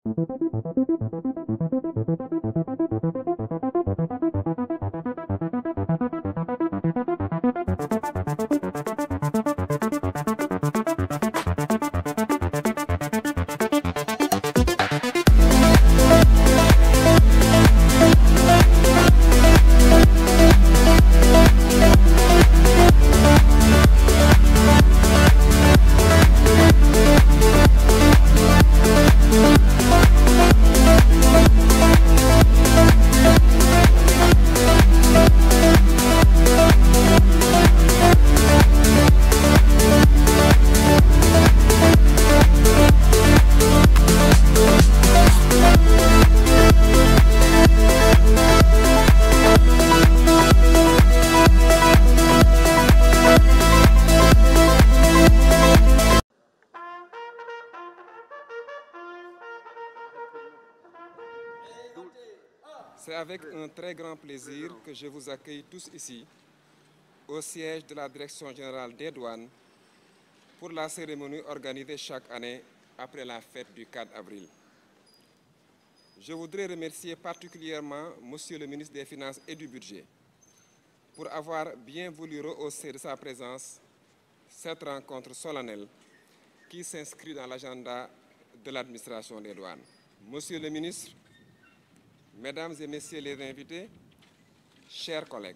C'est avec un très grand plaisir que je vous accueille tous ici, au siège de la Direction générale des douanes, pour la cérémonie organisée chaque année après la fête du 4 avril. Je voudrais remercier particulièrement Monsieur le ministre des Finances et du Budget pour avoir bien voulu rehausser de sa présence cette rencontre solennelle qui s'inscrit dans l'agenda de l'administration des douanes. Monsieur le ministre, Mesdames et Messieurs les invités, chers collègues,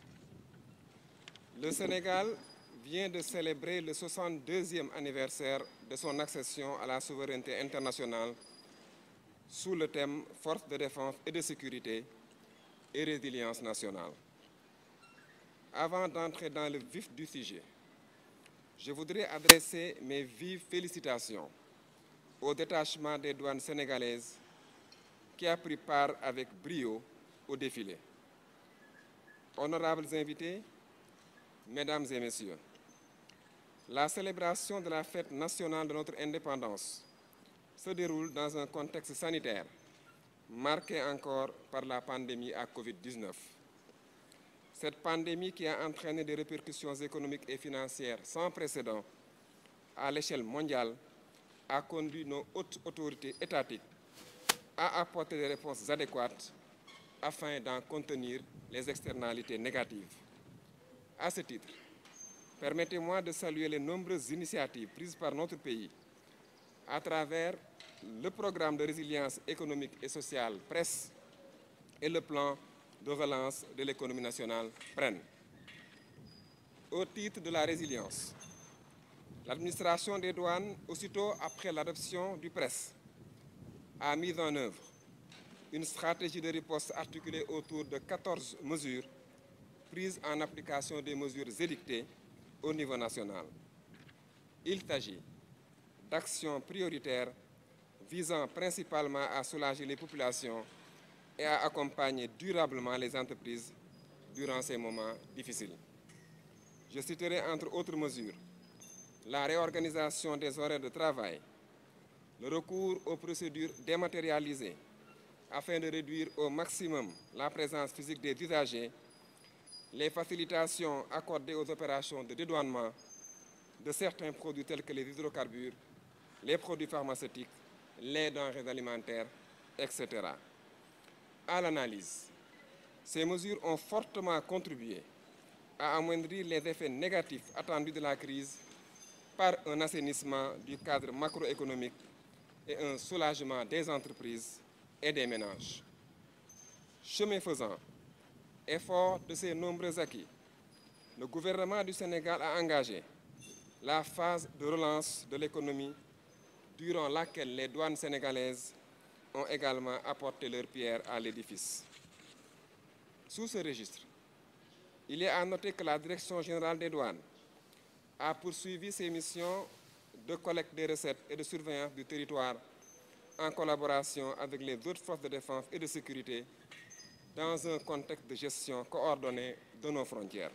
le Sénégal vient de célébrer le 62e anniversaire de son accession à la souveraineté internationale sous le thème « Force de défense et de sécurité et résilience nationale ». Avant d'entrer dans le vif du sujet, je voudrais adresser mes vives félicitations au détachement des douanes sénégalaises qui a pris part avec brio au défilé. Honorables invités, Mesdames et Messieurs, la célébration de la fête nationale de notre indépendance se déroule dans un contexte sanitaire marqué encore par la pandémie à Covid-19. Cette pandémie qui a entraîné des répercussions économiques et financières sans précédent à l'échelle mondiale a conduit nos hautes autorités étatiques à apporter des réponses adéquates afin d'en contenir les externalités négatives. À ce titre, permettez-moi de saluer les nombreuses initiatives prises par notre pays à travers le programme de résilience économique et sociale PRESS et le plan de relance de l'économie nationale PREN. Au titre de la résilience, l'administration des douanes, aussitôt après l'adoption du PRESS, a mis en œuvre une stratégie de riposte articulée autour de 14 mesures prises en application des mesures édictées au niveau national. Il s'agit d'actions prioritaires visant principalement à soulager les populations et à accompagner durablement les entreprises durant ces moments difficiles. Je citerai entre autres mesures la réorganisation des horaires de travail, le recours aux procédures dématérialisées afin de réduire au maximum la présence physique des usagers, les facilitations accordées aux opérations de dédouanement de certains produits tels que les hydrocarbures, les produits pharmaceutiques, les denrées alimentaires, etc. À l'analyse, ces mesures ont fortement contribué à amoindrir les effets négatifs attendus de la crise par un assainissement du cadre macroéconomique et un soulagement des entreprises et des ménages. Chemin faisant, et fort de ces nombreux acquis, le gouvernement du Sénégal a engagé la phase de relance de l'économie durant laquelle les douanes sénégalaises ont également apporté leur pierre à l'édifice. Sous ce registre, il est à noter que la Direction générale des douanes a poursuivi ses missions de collecte des recettes et de surveillance du territoire en collaboration avec les autres forces de défense et de sécurité dans un contexte de gestion coordonnée de nos frontières.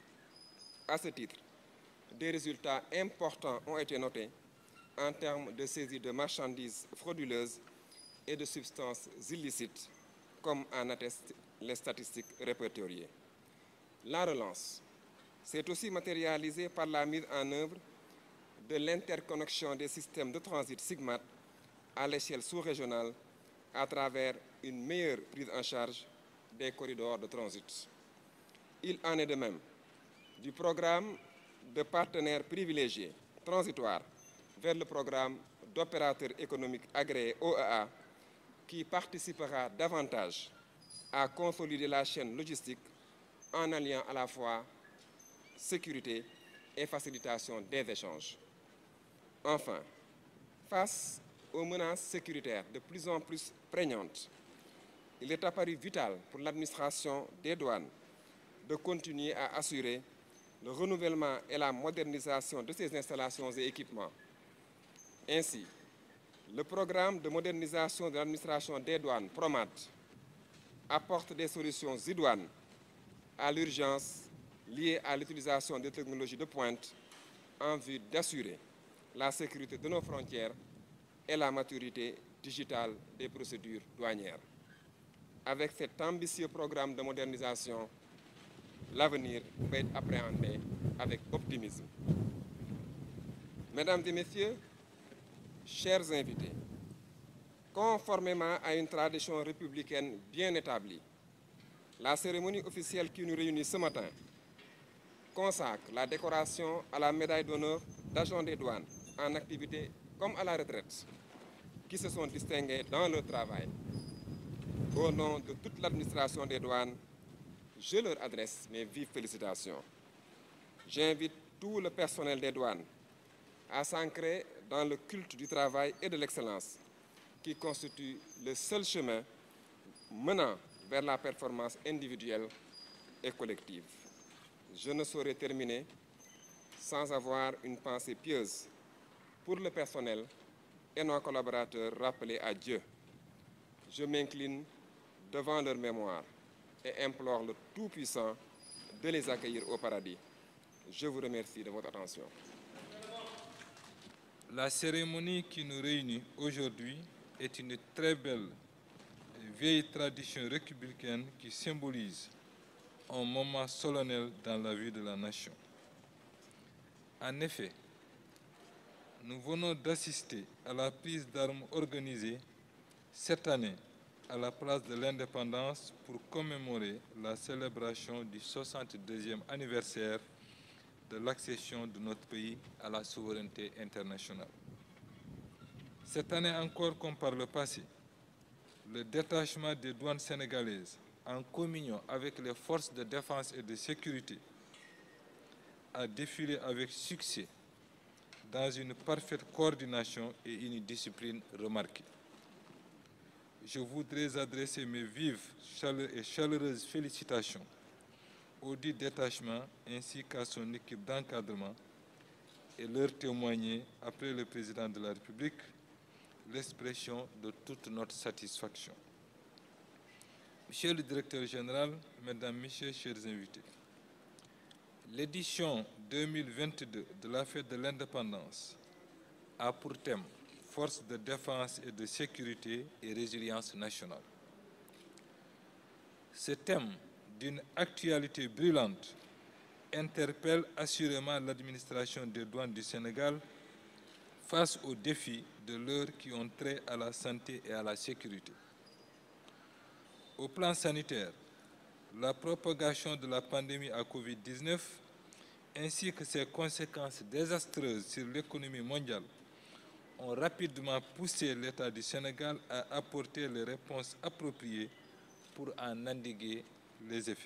À ce titre, des résultats importants ont été notés en termes de saisie de marchandises frauduleuses et de substances illicites, comme en attestent les statistiques répertoriées. La relance s'est aussi matérialisée par la mise en œuvre de l'interconnexion des systèmes de transit SIGMAT à l'échelle sous-régionale à travers une meilleure prise en charge des corridors de transit. Il en est de même du programme de partenaires privilégiés transitoires vers le programme d'opérateurs économiques agréés OEA qui participera davantage à consolider la chaîne logistique en alliant à la fois sécurité et facilitation des échanges. Enfin, face aux menaces sécuritaires de plus en plus prégnantes, il est apparu vital pour l'administration des douanes de continuer à assurer le renouvellement et la modernisation de ses installations et équipements. Ainsi, le programme de modernisation de l'administration des douanes, PROMAD, apporte des solutions idoines à l'urgence liée à l'utilisation des technologies de pointe en vue d'assurer la sécurité de nos frontières et la maturité digitale des procédures douanières. Avec cet ambitieux programme de modernisation, l'avenir peut être appréhendé avec optimisme. Mesdames et messieurs, chers invités, conformément à une tradition républicaine bien établie, la cérémonie officielle qui nous réunit ce matin consacre la décoration à la médaille d'honneur d'agents des douanes en activité comme à la retraite, qui se sont distingués dans leur travail. Au nom de toute l'administration des douanes, je leur adresse mes vives félicitations. J'invite tout le personnel des douanes à s'ancrer dans le culte du travail et de l'excellence, qui constitue le seul chemin menant vers la performance individuelle et collective. Je ne saurais terminer sans avoir une pensée pieuse pour le personnel et nos collaborateurs rappelés à Dieu. Je m'incline devant leur mémoire et implore le Tout-Puissant de les accueillir au paradis. Je vous remercie de votre attention. La cérémonie qui nous réunit aujourd'hui est une très belle et vieille tradition républicaine qui symbolise un moment solennel dans la vie de la nation. En effet, nous venons d'assister à la prise d'armes organisée cette année à la place de l'Indépendance pour commémorer la célébration du 62e anniversaire de l'accession de notre pays à la souveraineté internationale. Cette année encore, comme par le passé, le détachement des douanes sénégalaises, en communion avec les forces de défense et de sécurité, a défilé avec succès dans une parfaite coordination et une discipline remarquée. Je voudrais adresser mes vives et chaleureuses félicitations au dit détachement ainsi qu'à son équipe d'encadrement et leur témoigner, après le président de la République, l'expression de toute notre satisfaction. Monsieur le directeur général, mesdames, messieurs, chers invités, l'édition 2022 de la Fête de l'Indépendance a pour thème Force de défense et de sécurité et résilience nationale. Ce thème, d'une actualité brûlante, interpelle assurément l'administration des douanes du Sénégal face aux défis de l'heure qui ont trait à la santé et à la sécurité. Au plan sanitaire, la propagation de la pandémie à Covid-19 ainsi que ses conséquences désastreuses sur l'économie mondiale ont rapidement poussé l'État du Sénégal à apporter les réponses appropriées pour en endiguer les effets.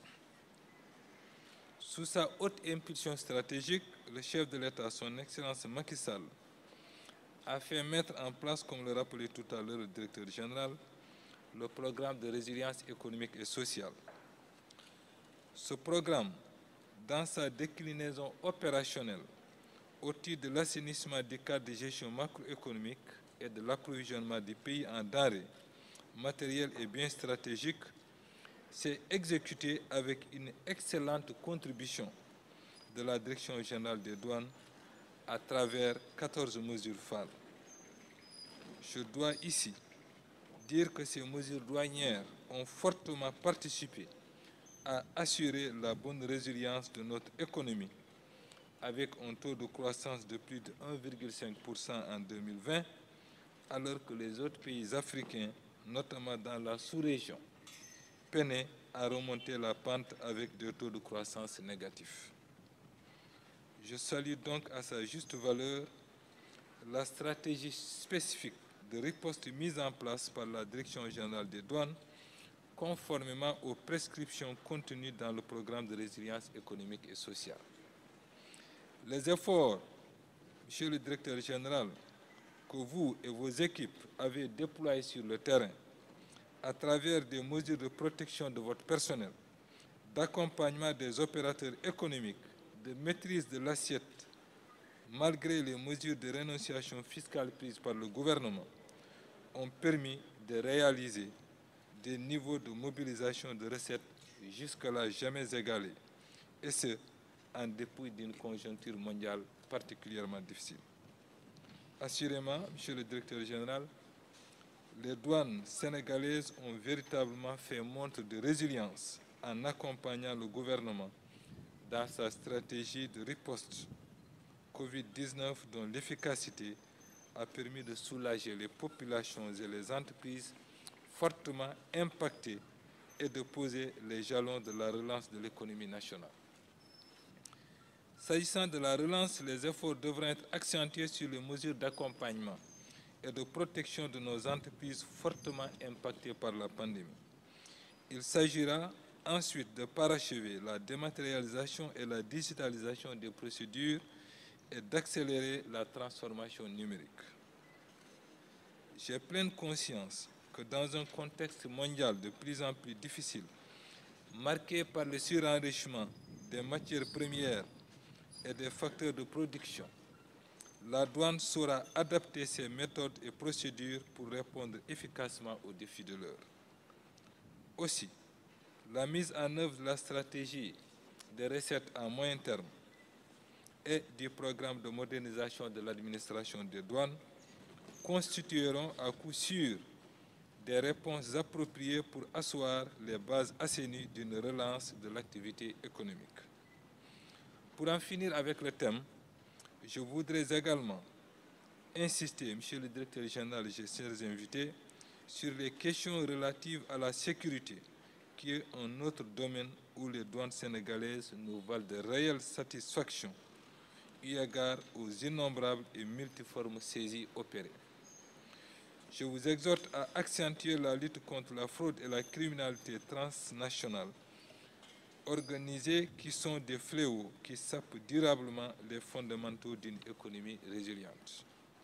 Sous sa haute impulsion stratégique, le chef de l'État, son Excellence Macky Sall, a fait mettre en place, comme le rappelait tout à l'heure le directeur général, le programme de résilience économique et sociale. Ce programme, dans sa déclinaison opérationnelle, au titre de l'assainissement des cadres de gestion macroéconomique et de l'approvisionnement des pays en denrées, matériels et biens stratégiques, s'est exécuté avec une excellente contribution de la Direction générale des douanes à travers 14 mesures phares. Je dois ici dire que ces mesures douanières ont fortement participé à assurer la bonne résilience de notre économie, avec un taux de croissance de plus de 1,5% en 2020, alors que les autres pays africains, notamment dans la sous-région, peinaient à remonter la pente avec des taux de croissance négatifs. Je salue donc à sa juste valeur la stratégie spécifique de riposte mise en place par la Direction générale des douanes, conformément aux prescriptions contenues dans le programme de résilience économique et sociale. Les efforts, Monsieur le Directeur général, que vous et vos équipes avez déployés sur le terrain à travers des mesures de protection de votre personnel, d'accompagnement des opérateurs économiques, de maîtrise de l'assiette, malgré les mesures de rénonciation fiscale prises par le gouvernement, ont permis de réaliser des niveaux de mobilisation de recettes jusque-là jamais égalés, et ce, en dépit d'une conjoncture mondiale particulièrement difficile. Assurément, Monsieur le Directeur général, les douanes sénégalaises ont véritablement fait montre de résilience en accompagnant le gouvernement dans sa stratégie de riposte Covid-19 dont l'efficacité a permis de soulager les populations et les entreprises fortement impactées et de poser les jalons de la relance de l'économie nationale. S'agissant de la relance, les efforts devront être accentués sur les mesures d'accompagnement et de protection de nos entreprises fortement impactées par la pandémie. Il s'agira ensuite de parachever la dématérialisation et la digitalisation des procédures et d'accélérer la transformation numérique. J'ai pleine conscience que dans un contexte mondial de plus en plus difficile, marqué par le surenrichissement des matières premières et des facteurs de production, la douane saura adapter ses méthodes et procédures pour répondre efficacement aux défis de l'heure. Aussi, la mise en œuvre de la stratégie des recettes à moyen terme et du programme de modernisation de l'administration des douanes constitueront à coup sûr des réponses appropriées pour asseoir les bases assainies d'une relance de l'activité économique. Pour en finir avec le thème, je voudrais également insister, Monsieur le Directeur général et chers invités, sur les questions relatives à la sécurité, qui est un autre domaine où les douanes sénégalaises nous valent de réelles satisfactions, eu égard aux innombrables et multiformes saisies opérées. Je vous exhorte à accentuer la lutte contre la fraude et la criminalité transnationale organisées qui sont des fléaux qui sapent durablement les fondamentaux d'une économie résiliente.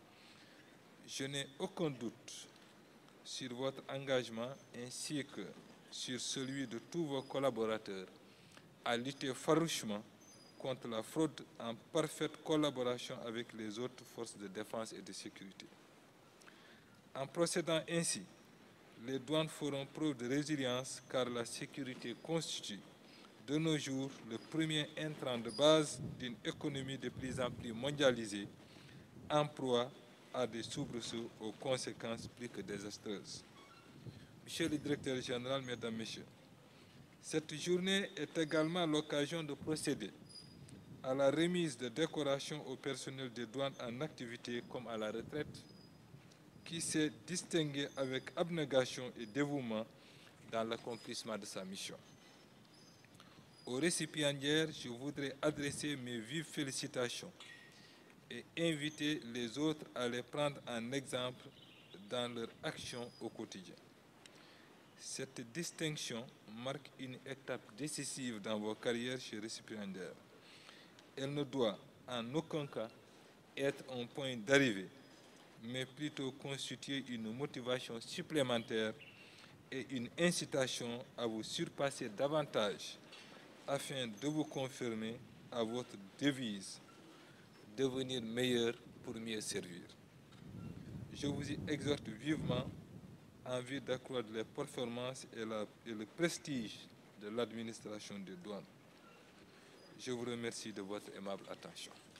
Je n'ai aucun doute sur votre engagement ainsi que sur celui de tous vos collaborateurs à lutter farouchement contre la fraude en parfaite collaboration avec les autres forces de défense et de sécurité. En procédant ainsi, les douanes feront preuve de résilience car la sécurité constitue de nos jours le premier intrant de base d'une économie de plus en plus mondialisée, en proie à des soubresauts aux conséquences plus que désastreuses. Monsieur le Directeur général, Mesdames, Messieurs, cette journée est également l'occasion de procéder à la remise de décorations au personnel des douanes en activité comme à la retraite, qui s'est distingué avec abnégation et dévouement dans l'accomplissement de sa mission. Aux récipiendaires, je voudrais adresser mes vives félicitations et inviter les autres à les prendre en exemple dans leur action au quotidien. Cette distinction marque une étape décisive dans vos carrières chez récipiendaires. Elle ne doit en aucun cas être un point d'arrivée, mais plutôt constituer une motivation supplémentaire et une incitation à vous surpasser davantage afin de vous confirmer à votre devise « Devenir meilleur pour mieux servir ». Je vous y exhorte vivement en vue d'accroître les performances et le prestige de l'administration des douanes. Je vous remercie de votre aimable attention.